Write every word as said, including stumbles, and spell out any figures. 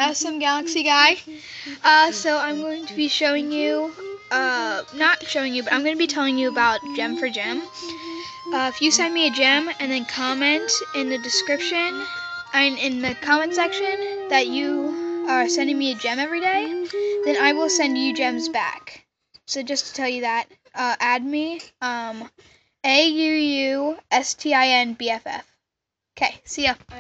awesome galaxy guy. Uh, so I'm going to be showing you, uh, not showing you, but I'm going to be telling you about gem for gem. Uh, if you send me a gem and then comment in the description and in the comment section that you are sending me a gem every day, then I will send you gems back. So just to tell you that, uh, add me, um, A U U S T I N B F F. Okay, see ya.